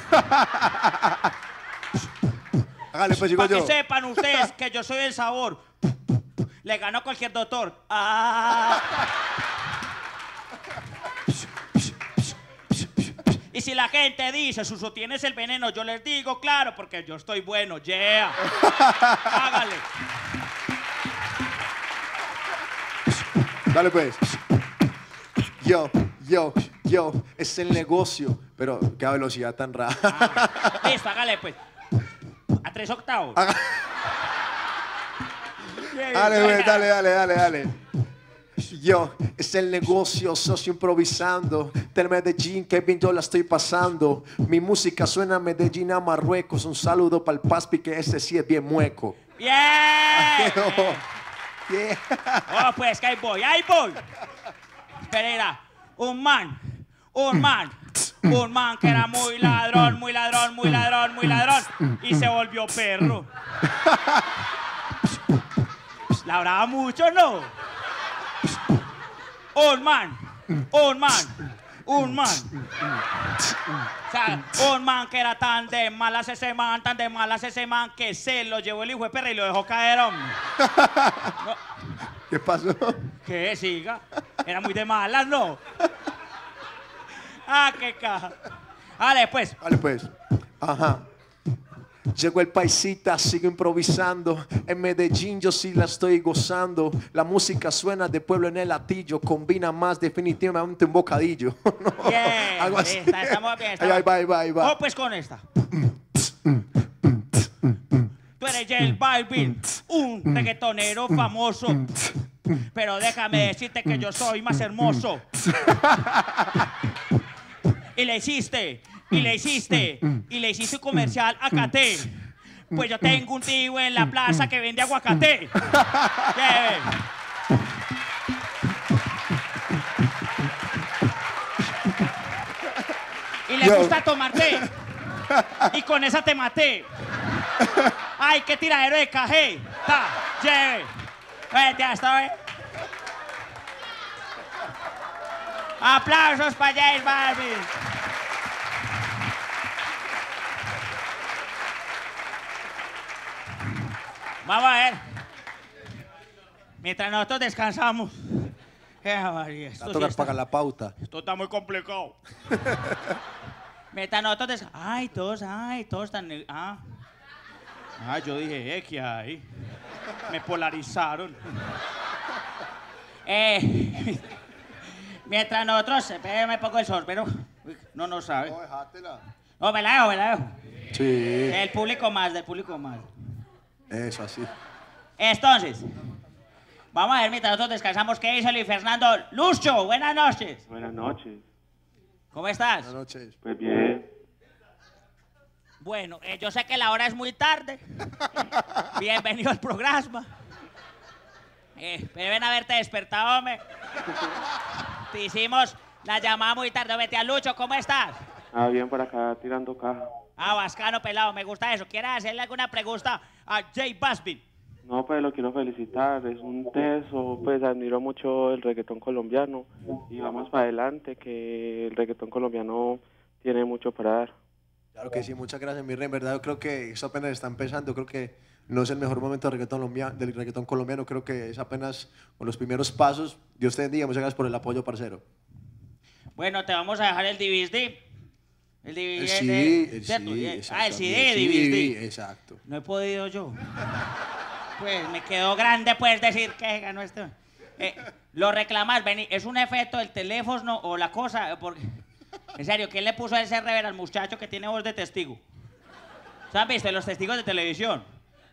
Hágale, pues sigo Para que yo. sepan ustedes que yo soy el sabor. Le ganó a cualquier doctor. Ah. Y Y si la gente dice, Suso, tienes el veneno, yo les digo, claro, porque yo estoy bueno, yeah. Hágale. Dale pues. Yo, yo, yo, es el negocio. Pero qué velocidad tan rara. Ah, listo, hágale pues. A tres octavos. Haga- Dale, pues, dale, dale, dale, dale. Yo, es el negocio, socio improvisando. Del Medellín, que bien yo la estoy pasando. Mi música suena a Medellín, a Marruecos. Un saludo para el Paspi, que ese sí es bien mueco. Bien. Yeah. Oh, pues que ahí voy, ahí voy. Pereira, un man, un man, un man que era muy ladrón, muy ladrón, muy ladrón, muy ladrón. Y se volvió perro. ¿Labraba mucho o no? Un man, un man, un man. O sea, un man que era tan de malas ese man, tan de malas ese man, que se lo llevó el hijo de perra y lo dejó caer, hombre. No, ¿Qué pasó? que siga. Era muy de malas, ¿no? Ah, qué caja. Dale, pues. Dale pues. Ajá. Llegó el paisita, sigo improvisando. En Medellín yo sí la estoy gozando. La música suena de pueblo en el latillo. Combina más definitivamente un bocadillo. No, Bien, algo así. está- estamos bien, estamos Ahí va, ahí va, ahí va. Oh, pues con esta. Tú eres J Balvin, un reggaetonero famoso. Pero déjame decirte que yo soy más hermoso. Y le hiciste, y le hiciste, y le hiciste un comercial a Caté. Pues yo tengo un tío en la plaza que vende aguacate. ¿Qué? Y le Yo. gusta tomar té. Y con esa te maté. Ay, qué tiradero de cajé. Ta, lleve. Vete hasta hoy. Aplausos para J Balvin. Vamos a ver. Mientras nosotros descansamos. Qué María, Va esto a sí tocar está- pagar la pauta. esto está muy complicado. Mientras nosotros des- Ay, todos, ay, todos están... ne- Ah. Ah, yo dije, eh, ¿qué hay? Me polarizaron. Eh, mientras nosotros... Espérame, me pongo el sorbero. Uy, no, no sabe. No, me la dejo, me la dejo. Sí, Del público más, del público más. eso así. Entonces, vamos a ver mientras nosotros descansamos qué hizo Luis Fernando. Lucho, buenas noches. Buenas noches. ¿Cómo estás? Buenas noches. Pues bien. Bueno, eh, yo sé que la hora es muy tarde. Bienvenido al programa. Eh, deben haberte despertado, hombre. Te hicimos la llamada muy tarde. Vete a Lucho, ¿cómo estás? Ah, bien por acá tirando caja. Ah, Vascano pelado, me gusta eso. ¿Quieres hacerle alguna pregunta a J Balvin? No, pues lo quiero felicitar. Es un teso. Pues admiro mucho el reggaetón colombiano. Y vamos para adelante, que el reggaetón colombiano tiene mucho para dar. Claro que sí, muchas gracias, mi rey. En verdad, yo creo que eso apenas está empezando. Creo que no es el mejor momento del reggaetón, colombiano, del reggaetón colombiano. Creo que es apenas con los primeros pasos. Dios te bendiga. Muchas gracias por el apoyo, parcero. Bueno, te vamos a dejar el D V D. El D V D. El C de- D, el ¿cierto? C D, Eh, Ah, el C D, exactamente. D V D. Exacto. No he podido yo. Pues me quedó grande, pues, decir que ganó este. Eh, lo reclamas, vení. ¿Es un efecto del teléfono o la cosa? Porque, en serio, ¿quién le puso ese rever al muchacho que tiene voz de testigo? ¿Se han visto los testigos de televisión?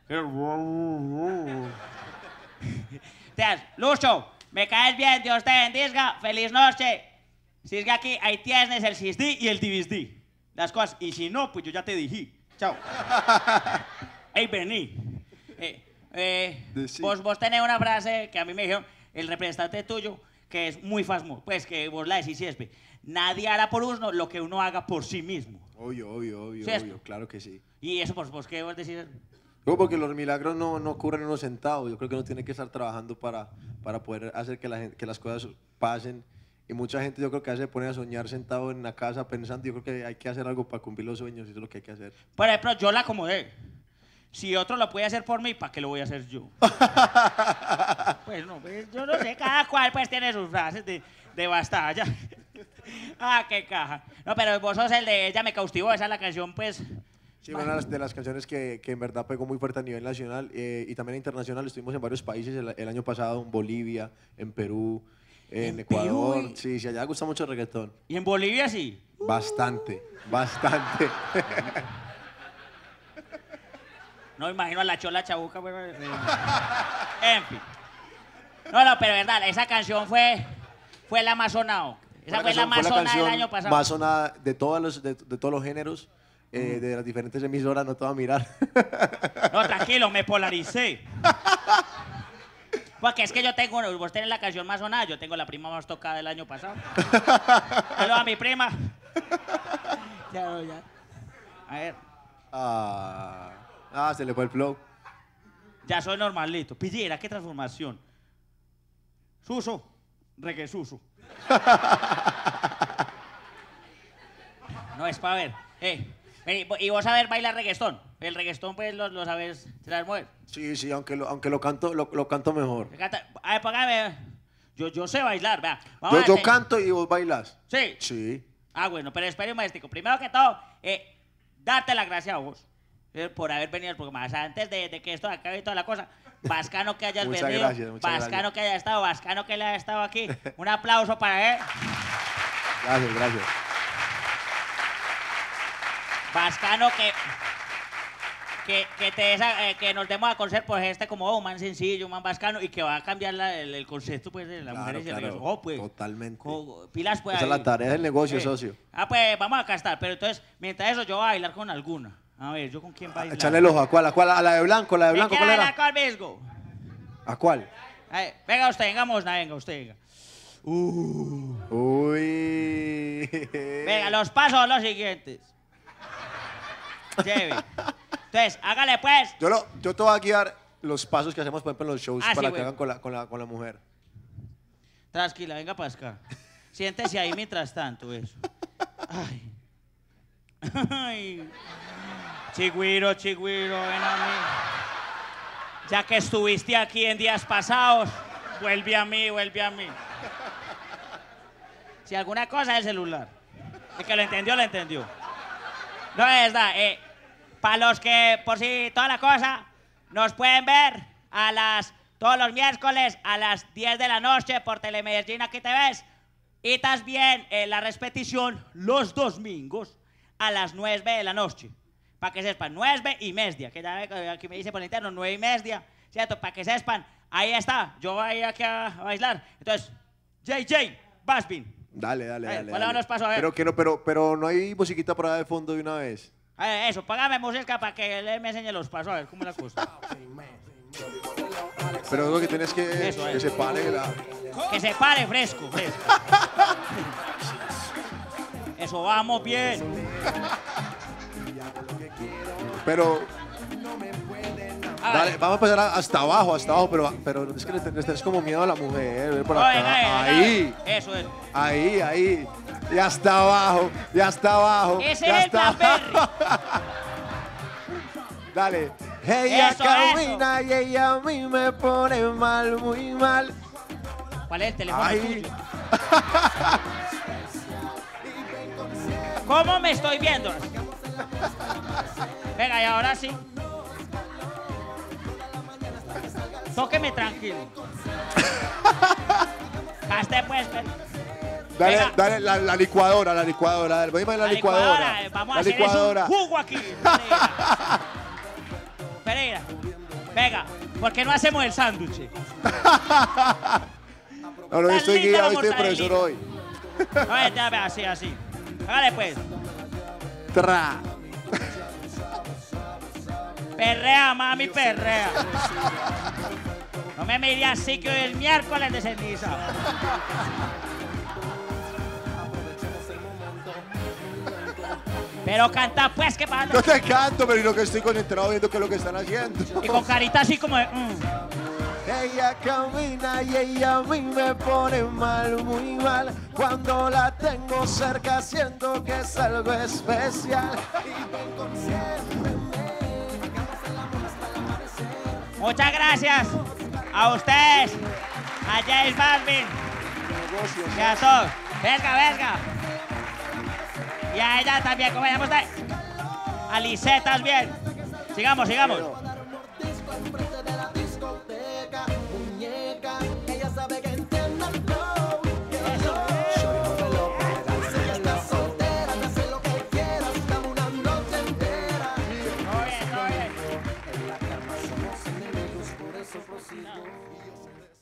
Te das, Lucho, me caes bien, Dios te bendiga, feliz noche. Sigue aquí, ahí tienes el C D y el D V D. Las cosas, y si no, pues yo ya te dije. Chao. Ey, vení. Eh, eh, Decí. vos, vos tenés una frase que a mí me dijeron, el representante tuyo, que es muy famoso, pues que vos la decís siempre. Nadie hará por uno lo que uno haga por sí mismo. Obvio, obvio, obvio, ¿Sí es? obvio. Claro que sí. Y eso, pues, vos, ¿qué vos decís? No, porque los milagros no, no ocurren en unos centavos. Yo creo que uno tiene que estar trabajando para, para poder hacer que, la gente, que las cosas pasen. Y mucha gente yo creo que se pone a soñar sentado en la casa pensando. Yo creo que hay que hacer algo para cumplir los sueños y eso es lo que hay que hacer. Por ejemplo, yo la acomodé. Si otro lo puede hacer por mí, ¿para qué lo voy a hacer yo? Pues no, pues, yo no sé, cada cual pues tiene sus frases de, de bastalla. Ah, qué caja. No, pero vos sos el de Ella me cautivó, esa es la canción, pues. Sí, una de las, de las canciones que, que en verdad pegó muy fuerte a nivel nacional eh, y también internacional. Estuvimos en varios países el, el año pasado, en Bolivia, en Perú, en, ¿En Ecuador. Perú? Sí, sí, allá gusta mucho el reggaetón. ¿Y en Bolivia sí? Bastante, bastante. No imagino a la chola chabuca, pero... eh, En fin. No, no, pero verdad, esa canción fue, fue la más sonada. Esa fue la más sonada del año pasado. Más sonada de todos los, de, de todos los géneros, eh, de las diferentes emisoras, no te voy a mirar. No, tranquilo, me polaricé. Porque es que yo tengo, vos tenés la canción más sonada, yo tengo la prima más tocada del año pasado. Saludos a mi prima. Ya, ya. A ver, Ah, ah, se le fue el flow. ya soy normalito. Pillera, qué transformación. Suso, reggae Suso. No, es para ver. Eh, vení, y vos sabés bailar reggaetón. El reggaetón, pues, lo, lo sabes, te las mueves. Sí, sí, aunque lo, aunque lo canto, lo, lo canto mejor. A ver, póngame. Yo, yo sé bailar, vea. Yo, Vamos a yo hacer- canto y vos bailas. Sí. Sí. Ah, bueno, pero espere un momentico. Primero que todo, eh, darte las gracias a vos eh, por haber venido al programa. O sea, antes de, de que esto acabe y toda la cosa, bacano que hayas Muchas venido, gracias, muchas bacano gracias. que haya estado, bacano que le haya estado aquí. Un aplauso para él. Gracias, gracias. Bacano que, que, que, te esa- eh, que nos demos a conocer por este como oh, un man sencillo, un man bacano y que va a cambiar la- el, el concepto pues, de la Claro, mujer y el claro, reggaetón. Oh, pues, totalmente. co- pilas pues Esa es ahí. la tarea del negocio, Eh, socio. Ah, pues vamos a estar, pero entonces, mientras eso, yo voy a bailar con alguna. A ver, ¿yo con quién bailar? Echarle el ojo. ¿A cuál? ¿A cuál? ¿A la de blanco? ¿La de blanco? ¿Me ¿Cuál quiere era? bailar conmigo? ¿A cuál? Ay, venga usted, venga, Mosna, venga usted, venga. Uy. Venga, los pasos son los siguientes. Lleve. Entonces, hágale pues. Yo, lo, yo te voy a guiar los pasos que hacemos, por ejemplo, en los shows Ah, sí, para que güey. hagan con la, con, la, con la mujer. Tranquila, venga para acá. Siéntese ahí mientras tanto, eso. Ay. Ay. Chigüiro, chigüiro, ven a mí. Ya que estuviste aquí en días pasados, vuelve a mí, vuelve a mí. Si alguna cosa es el celular. El que lo entendió, lo entendió. No es verdad. Eh, para los que, por si toda la cosa, nos pueden ver a las, todos los miércoles a las diez de la noche por Telemedellín, aquí te ves. Y también eh, la repetición los domingos a las nueve de la noche. Para que sepan, nueve y media, que ya ve que aquí me dice por el interno, nueve y media, ¿cierto? Para que sepan, ahí está, yo voy aquí a, a bailar. Entonces, J J, Basbin. Dale, dale, Ay, dale. ponle dale. unos pasos, a ver. Pero, que no, pero, pero no hay musiquita por ahí de fondo de una vez. Eh, eso, págame música para que él me enseñe los pasos, a ver cómo es la cosa. Pero lo que tienes que, Eso, que eh. se pare la... Que se pare fresco, fresco. Eso, vamos bien. Pero, Ah, dale, vamos a empezar a- hasta abajo, hasta abajo, pero, pero es que le, ten- le tenés como miedo a la mujer. Ven por no, acá. venga, venga, ahí, Eso es. ahí, ahí. Ya está abajo, ya está abajo. Ese ya es el está Blackberry. Dale. Ella Eso, camina y ella a mí me pone mal, muy mal. ¿Cuál es el teléfono Ay. tuyo? ¿Cómo me estoy viendo? Venga, y ahora sí. Tóqueme tranquilo. Gaste pues. pe- Dale, Venga. dale la, la licuadora, la licuadora. Dale, voy a la, La licuadora. licuadora, eh, Vamos la a hacer licuadora. eso, un jugo aquí. Pereira. Pereira. Venga, ¿por qué no hacemos el sándwich? No, no, yo Tan estoy linda la guiado, estoy profesor hoy. mortadela. A ver, ya ve, así, así. Hágale pues. Tra. Perrea, mami, perrea. No me mire así que hoy es miércoles de ceniza. Pero canta pues, ¿qué pasa? Yo te canto, pero no que estoy concentrado viendo qué es lo que están haciendo. Y con carita así como de... mm. Ella camina y ella a mí me pone mal, muy mal. Cuando la tengo cerca siento que es algo especial. Muchas gracias a ustedes, a James Balvin y a todos. Venga, venga. Y a ella también, acompañamos a, a Lisetas bien. Sigamos, sigamos. No.